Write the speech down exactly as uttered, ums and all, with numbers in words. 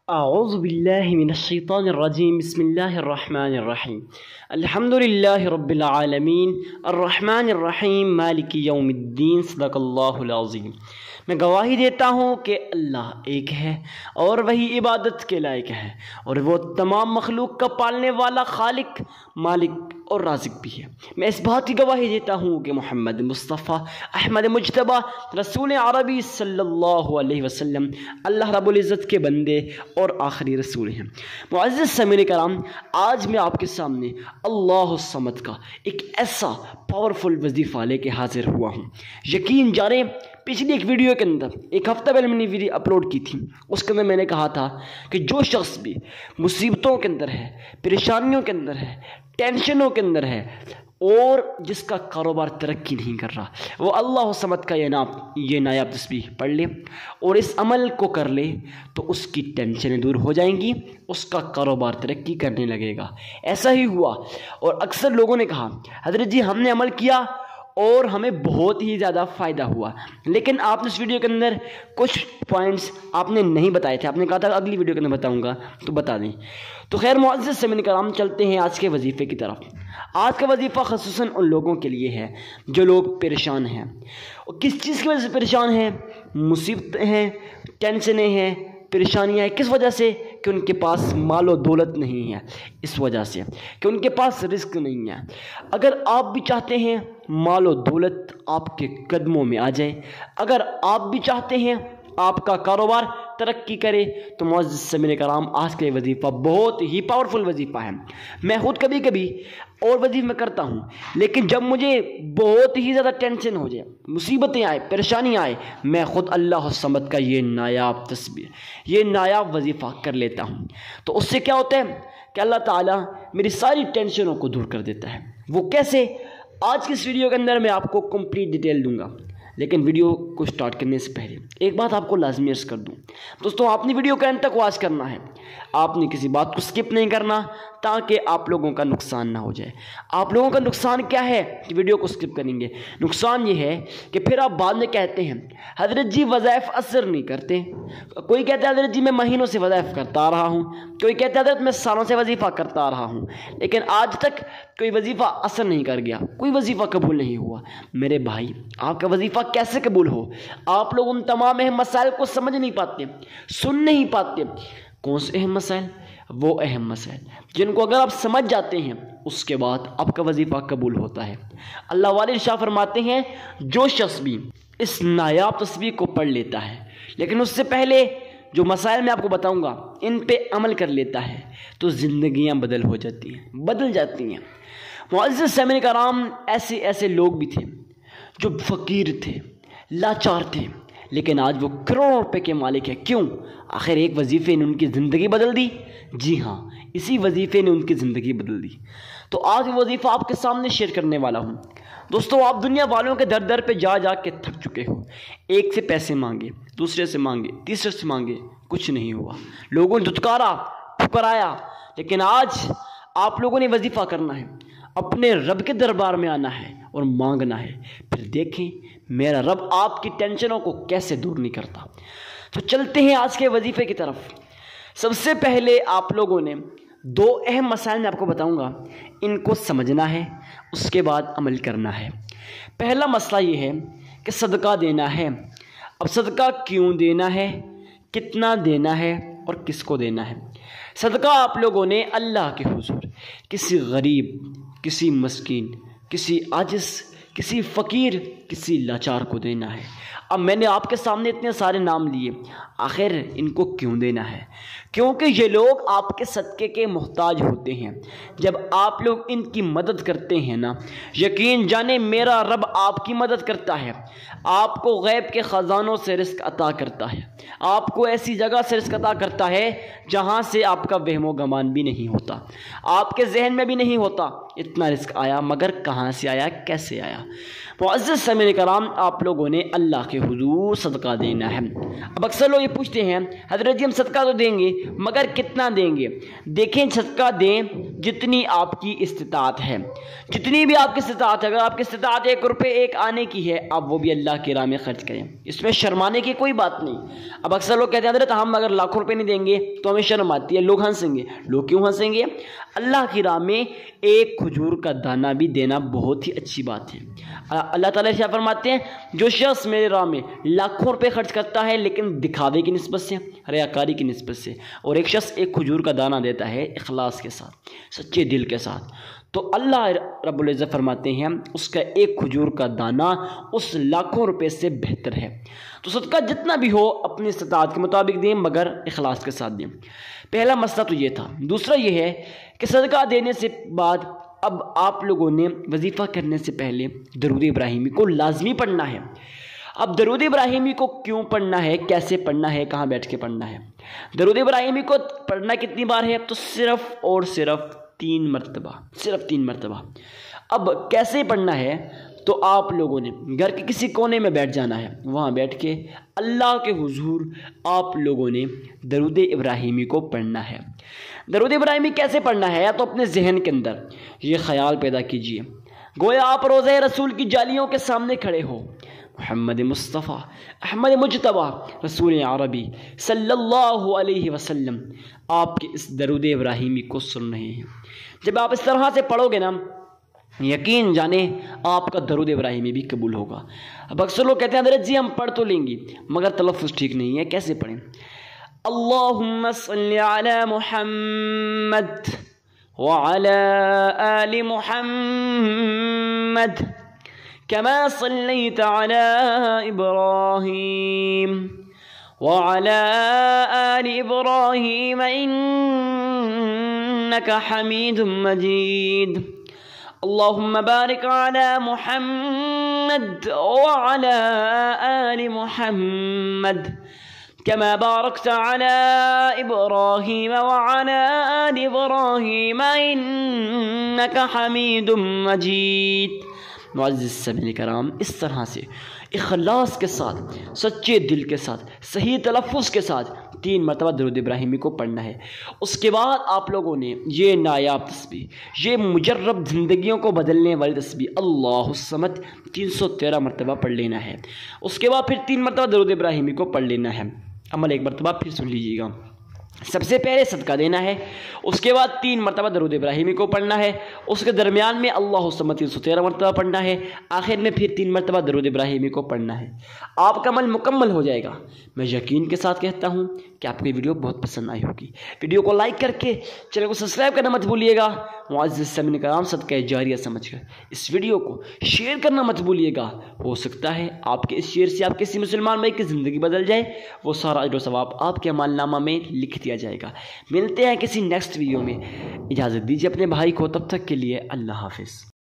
أعوذ بالله من الشيطان الرجيم بسم الله الرحمن الرحيم الحمد لله رب العالمين الرحمن الرحیم مالک یوم الدین صدق اللہ العظیم۔ میں گواہی دیتا ہوں کہ اللہ ایک ہے اور وہی عبادت کے لائق ہے، اور وہ تمام مخلوق کا پالنے والا خالق، مالک اور رازق بھی ہے۔ میں اس بات کی گواہی دیتا ہوں کہ محمد مصطفیٰ احمد مجتبیٰ رسول عربی صلی اللہ علیہ وسلم اللہ رب العزت کے بندے اور آخری رسول ہیں۔ معزز سامعین کرام، آج میں آپ کے سامنے اللہ الصمد کا ایک ایسا پاورفل وظیفہ لے کے حاضر ہوا ہوں۔ یقین جانیں، پچھلی ایک ویڈیو کے اندر ایک ہفتہ پہلے میں نے ویڈیو اپلوڈ کی تھی، اس کے اندر میں نے کہا تھا کہ جو شخص بھی مصیبتوں کے اندر ہے، پریشانیوں کے اندر ہے، ٹینشنوں کے اندر ہے، اور جس کا کاروبار ترقی نہیں کر رہا، وہ اللہ الصمد کا یہ نام یہ نایاب تسبیح پڑھ لے اور اس عمل کو کر لے تو اس کی ٹینشنیں دور ہو جائیں گی، اس کا کاروبار ترقی کرنے لگے گا۔ ایسا ہی ہوا، اور اکثر لوگوں نے کہا حضرت جی ہم نے عمل کیا اور ہمیں بہت ہی زیادہ فائدہ ہوا، لیکن آپ نے اس ویڈیو کے اندر کچھ پوائنٹس آپ نے نہیں بتائے تھے، آپ نے کہا تھا اگلی ویڈیو کے اندر بتاؤں گا، تو بتا دیں۔ تو خیر معزز سامعین کرام، چلتے ہیں آج کے وظیفے کی طرف۔ آج کا وظیفہ خصوصاً ان لوگوں کے لیے ہے جو لوگ پریشان ہیں، اور کس چیز کی وجہ سے پریشان ہیں؟ مصیبتیں ہیں، ٹینشنیں ہیں، پریشانیاں ہیں۔ کس وجہ سے؟ کہ ان کے پاس مال و دولت نہیں ہے، اس وجہ سے کہ ان کے پاس رزق نہیں ہے۔ اگر آپ بھی چاہتے ہیں مال و دولت آپ کے قدموں میں آ جائے، اگر آپ بھی چاہتے ہیں آپ کا کاروبار ترقی کرے، تو معزز سامعین کرام آج کا یہ وظیفہ بہت ہی پاورفل وظیفہ ہے۔ میں خود کبھی کبھی اور وظیفے میں کرتا ہوں، لیکن جب مجھے بہت ہی زیادہ ٹینشن ہو جائے، مصیبتیں آئے، پریشانیاں آئے، میں خود اللہ الصمد کا یہ نایاب تسبیح، یہ نایاب وظیفہ کر لیتا ہوں۔ تو اس سے کیا ہوتا ہے کہ اللہ تعالیٰ میری ساری ٹینشنوں کو دور کر دیتا ہے۔ وہ کیسے؟ آج کی اس ویڈیو کے اندر میں آپ کو کمپلیٹ ڈیٹیل دوں گا، لیکن ویڈیو کو سٹارٹ کرنے سے پہلے ایک بات آپ کو لازمی عرض کر دوں۔ دوستوں، آپ نے ویڈیو کا اینڈ تک واچ کرنا ہے، آپ نے کسی بات کو سکپ نہیں کرنا تاکہ آپ لوگوں کا نقصان نہ ہو جائے۔ آپ لوگوں کا نقصان کیا ہے کہ ویڈیو کو سکپ کریں گے؟ نقصان یہ ہے کہ پھر آپ بعد میں کہتے ہیں حضرت جی وظائف اثر نہیں کرتے۔ کوئی کہتا ہے حضرت جی میں مہینوں سے وظائف کرتا آ رہا ہوں، کوئی کہتا ہے حضرت میں سالوں سے وظیفہ کرتا آ رہا ہوں، لیکن آج تک کوئی وظیفہ اثر نہیں کر گیا، کوئی وظیفہ قبول نہیں ہوا۔ میرے بھائی، آپ کا وظیفہ کیسے قبول ہو؟ آپ لوگ ان تمام اہم مسائل کو سمجھ نہیں پاتے، سن نہیں پاتے۔ کون سے اہم مسائل؟ وہ اہم مسائل جن کو اگر آپ سمجھ جاتے ہیں، اس کے بعد آپ کا وظیفہ قبول ہوتا ہے۔ اللہ والے ارشاد فرماتے ہیں جو شخص بھی اس نایاب تسبیح کو پڑھ لیتا ہے، لیکن اس سے پہلے جو مسائل میں آپ کو بتاؤں گا ان پہ عمل کر لیتا ہے، تو زندگیاں بدل ہو جاتی ہیں، بدل جاتی ہیں۔ معزز سامعین کرام، ایسے ایسے لوگ بھی تھے جو فقیر تھے، لاچار تھے، لیکن آج وہ کروڑوں روپے کے مالک ہیں۔ کیوں؟ آخر ایک وظیفے نے ان کی زندگی بدل دی۔ جی ہاں، اسی وظیفے نے ان کی زندگی بدل دی۔ تو آج وہ وظیفہ آپ کے سامنے شیئر کرنے والا ہوں۔ دوستو، آپ دنیا والوں کے در در پہ جا جا کے تھک چکے ہو، ایک سے پیسے مانگے، دوسرے سے مانگے، تیسرے سے مانگے، کچھ نہیں ہوا، لوگوں نے دھتکارا، ٹھکرایا، لیکن آج آپ لوگوں نے وظیفہ کرنا ہے، اپنے رب کے دربار میں آنا ہے اور مانگنا ہے، پھر دیکھیں میرا رب آپ کی ٹینشنوں کو کیسے دور نہیں کرتا۔ تو چلتے ہیں آج کے وظیفے کی طرف۔ سب سے پہلے آپ لوگوں نے دو اہم مسائل میں آپ کو بتاؤں گا، ان کو سمجھنا ہے، اس کے بعد عمل کرنا ہے۔ پہلا مسئلہ یہ ہے کہ صدقہ دینا ہے۔ اب صدقہ کیوں دینا ہے، کتنا دینا ہے اور کس کو دینا ہے؟ صدقہ آپ لوگوں نے اللہ کے حضور کسی غریب، کسی مسکین، کسی عاجز، کسی فقیر، کسی لاچار کو دینا ہے۔ اب میں نے آپ کے سامنے اتنے سارے نام لیے، آخر ان کو کیوں دینا ہے؟ کیونکہ یہ لوگ آپ کے صدقے کے محتاج ہوتے ہیں۔ جب آپ لوگ ان کی مدد کرتے ہیں نا، یقین جانیں میرا رب آپ کی مدد کرتا ہے، آپ کو غیب کے خزانوں سے رزق عطا کرتا ہے، آپ کو ایسی جگہ سے رزق عطا کرتا ہے جہاں سے آپ کا وہم و گمان بھی نہیں ہوتا، آپ کے ذہن میں بھی نہیں ہوتا اتنا رزق آیا، مگر کہاں سے آیا، کیسے آیا؟ मुअज़्ज़ज़ सामिन कराम, आप लोगों ने अल्लाह के हुजूर सदका देना है। अब अक्सर लोग ये पूछते हैं हज़रत जी हम सदका तो देंगे मगर कितना देंगे। देखें, सदका दें जितनी आपकी इस्तिताअत है, जितनी भी आपकी इस्तिताअत है। अगर आपकी इस्तिताअत एक रुपये एक आने की है, आप वो भी अल्लाह की राह में खर्च करें, इसमें शर्माने की कोई बात नहीं। अब अक्सर लोग कहते हैं हज़रत हम अगर लाखों रुपये नहीं देंगे तो हमें शर्म आती है, लोग हंसेंगे। लोग क्यों हंसेंगे? अल्लाह की राह में एक खजूर का दाना भी देना बहुत ही अच्छी बात है। अल्लाह ताला क्या फरमाते हैं, जो शख्स मेरे राह में लाखों रुपए खर्च करता है लेकिन दिखावे की निस्बत से, रियाकारी की निस्बत से, और एक शख्स एक खजूर का दाना देता है इखलास के साथ, सच्चे दिल के साथ, तो अल्लाह रब्बुल इज़्ज़त फरमाते हैं उसका एक खजूर का दाना उस लाखों रुपए से बेहतर है। तो सदका जितना भी हो अपनी इस्तिताअत के मुताबिक दें मगर इखलास के साथ दें। पहला मसला तो ये था। दूसरा ये है कि सदका देने से बाद अब आप लोगों ने वजीफ़ा करने से पहले दरूद इब्राहिमी को लाजमी पढ़ना है। अब दरूद इब्राहिमी को क्यों पढ़ना है, कैसे पढ़ना है, कहाँ बैठ के पढ़ना है? दरूद इब्राहिमी को पढ़ना कितनी बार है? तो सिर्फ और सिर्फ तीन मरतबा, सिर्फ तीन मरतबा। अब कैसे पढ़ना है? तो आप लोगों ने घर के किसी कोने में बैठ जाना है, वहाँ बैठ के अल्लाह के हुजूर आप लोगों ने दरूद इब्राहिमी को पढ़ना है। दरूद इब्राहिमी कैसे पढ़ना है? या तो अपने जहन के अंदर ये ख्याल पैदा कीजिए गोया आप रोज़े रसूल की जालियों के सामने खड़े हो, मोहम्मद मुस्तफ़ा अहमद मुजतबा रसूल अरबी सल्लल्लाहु अलैहि वसल्लम आपके इस दरूद इब्राहिमी को सुन रहे हैं। जब आप इस तरह से पढ़ोगे ना, यकीन जाने आपका दरूद इब्राहिमी भी कबूल होगा। अब अक्सर लोग कहते हैं हज़रत जी हम पढ़ तो लेंगे मगर तलफ़्फ़ुज़ ठीक नहीं है, कैसे पढ़ें? अल्लाहुम्मा सल्लि अला मुहम्मद व अला आलि मुहम्मद कमा सल्लैता अला इब्राहीम व अला आलि इब्राहीम इन्नका हमीदुम मजीद। अल्लाहुम्मा बारिक अला मुहम्मद व अला आलि मुहम्मद कमा बारकता अला इब्राहीम व अला आलि इब्राहीम इन्नका हमीदुम मजीद। मुअज़्ज़िज़ सामिन कराम, इस तरह से इखलास के साथ, सच्चे दिल के साथ, सही तलफ़्फ़ुज़ के साथ तीन मरतबा दरूद इब्राहिमी को पढ़ना है। उसके बाद आप लोगों ने ये नायाब तस्बीह, ये मुजर्रब ज़िंदगियों को बदलने वाली तस्बीह अल्लाहुस्समद तीन सौ तेरह मरतबा पढ़ लेना है। उसके बाद फिर तीन मरतबा दरूद इब्राहिमी को पढ़ लेना है। अमल एक मरतबा फिर सुन लीजिएगा। सबसे पहले सदका देना है, उसके बाद तीन मरतबा दरूद इब्राहिमी को पढ़ना है, उसके दरमियान में अल्लाहुस्समद तीन सौ तेरह मरतबा पढ़ना है, आखिर में फिर तीन मरतबा दरूद इब्राहिमी को पढ़ना है। आपका अमल मुकम्मल हो जाएगा। मैं यकीन के साथ कहता हूँ कि आपको ये वीडियो बहुत पसंद आई होगी। वीडियो को लाइक करके चैनल को सब्सक्राइब करना मत भूलिएगा। मुअज़्ज़िज़ सामिन कराम, सदका जारिया समझकर इस वीडियो को शेयर करना मत भूलिएगा। हो सकता है आपके इस शेयर से आप किसी मुसलमान भाई की ज़िंदगी बदल जाए, वो सारा अजर व सवाब आपके अमालनामा में लिख दिया जाएगा। मिलते हैं किसी नेक्स्ट वीडियो में। इजाज़त दीजिए अपने भाई को, तब तक के लिए अल्लाह हाफ़िज़।